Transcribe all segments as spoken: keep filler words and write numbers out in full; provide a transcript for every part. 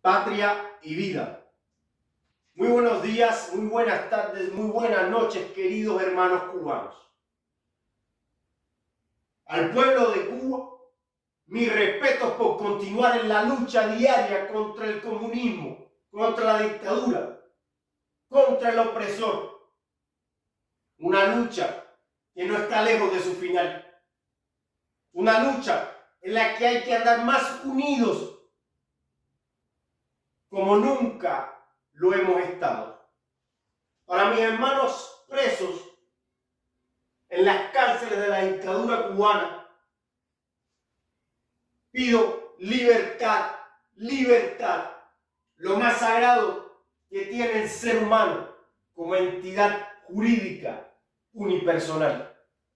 patria y vida. Muy buenos días, muy buenas tardes, muy buenas noches, queridos hermanos cubanos. Al pueblo de Cuba, mis respetos por continuar en la lucha diaria contra el comunismo, contra la dictadura, contra el opresor. Una lucha que no está lejos de su final. Una lucha en la que hay que andar más unidos como nunca lo hemos estado. Para mis hermanos presos en las cárceles de la dictadura cubana, pido libertad, libertad, lo más sagrado que tiene el ser humano como entidad jurídica unipersonal.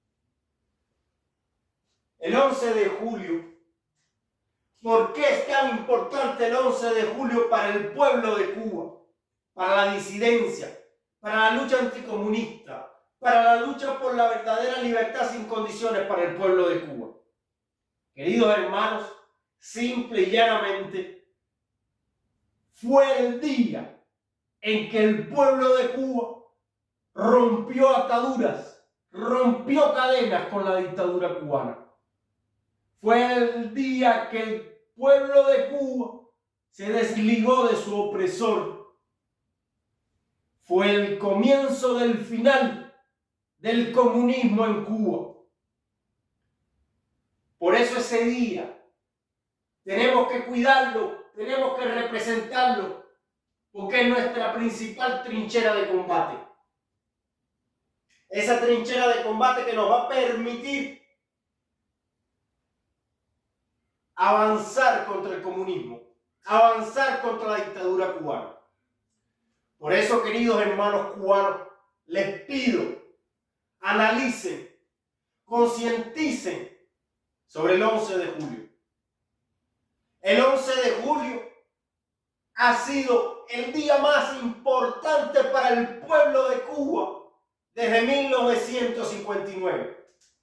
El once de julio, ¿por qué es tan importante el once de julio para el pueblo de Cuba? Para la disidencia, para la lucha anticomunista, para la lucha por la verdadera libertad sin condiciones para el pueblo de Cuba. Queridos hermanos, simple y llanamente, fue el día en que el pueblo de Cuba rompió ataduras, rompió cadenas con la dictadura cubana. Fue el día que el pueblo de Cuba se desligó de su opresor. Fue el comienzo del final del comunismo en Cuba. Por eso ese día tenemos que cuidarlo, tenemos que representarlo, porque es nuestra principal trinchera de combate. Esa trinchera de combate que nos va a permitir avanzar contra el comunismo, avanzar contra la dictadura cubana. Por eso, queridos hermanos cubanos, les pido, analicen, concienticen sobre el once de julio. El once de julio ha sido el día más importante para el pueblo de Cuba desde mil novecientos cincuenta y nueve.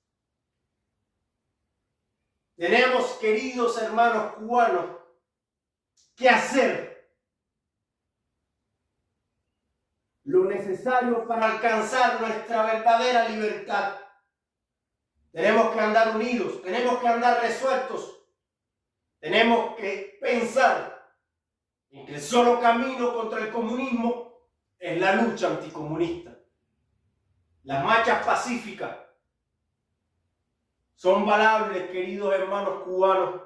Tenemos, queridos hermanos cubanos, que hacer lo necesario para alcanzar nuestra verdadera libertad. Tenemos que andar unidos, tenemos que andar resueltos, tenemos que pensar en que el solo camino contra el comunismo es la lucha anticomunista. Las marchas pacíficas son valables, queridos hermanos cubanos,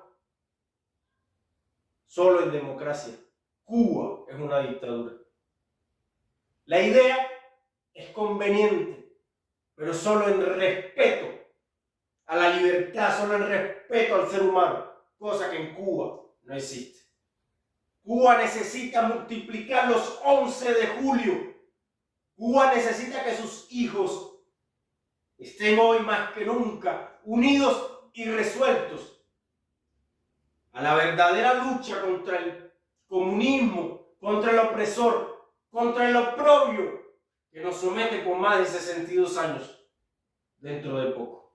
solo en democracia. Cuba es una dictadura. La idea es conveniente, pero solo en respeto a la libertad, solo en respeto al ser humano, cosa que en Cuba no existe. Cuba necesita multiplicar los once de julio. Cuba necesita que sus hijos estén hoy más que nunca unidos y resueltos a la verdadera lucha contra el comunismo, contra el opresor, contra el oprobio que nos somete por más de sesenta y dos años dentro de poco.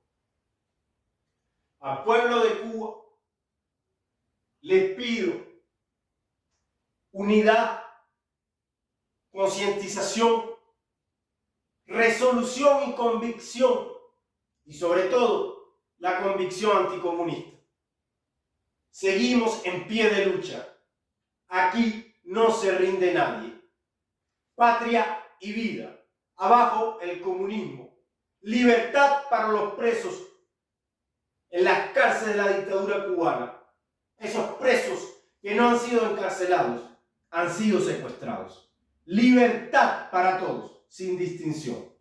Al pueblo de Cuba les pido unidad, concientización, resolución y convicción, y sobre todo la convicción anticomunista. Seguimos en pie de lucha. Aquí no se rinde nadie. Patria y vida. Abajo el comunismo. Libertad para los presos en las cárceles de la dictadura cubana. Esos presos que no han sido encarcelados, han sido secuestrados. Libertad para todos, sin distinción.